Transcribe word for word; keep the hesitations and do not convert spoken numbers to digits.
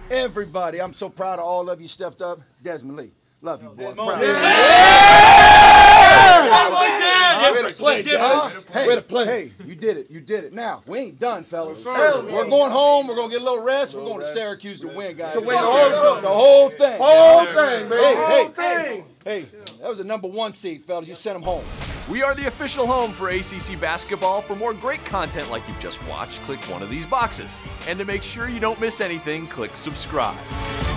everybody. I'm so proud of all of you stepped up. Desmond Lee, love you, boy. Proud. Yeah. Yeah. Way to play, Josh. Hey, Way to play. Hey, you did it. You did it. Now, we ain't done, fellas. We're going home. We're going to get a little rest. We're going to Syracuse to win, guys. To win the whole, the whole thing. Whole thing, baby. Hey, Whole hey, thing. Hey, that was the number one seed, fellas. You sent them home. We are the official home for A C C basketball. For more great content like you've just watched, click one of these boxes. And to make sure you don't miss anything, click subscribe.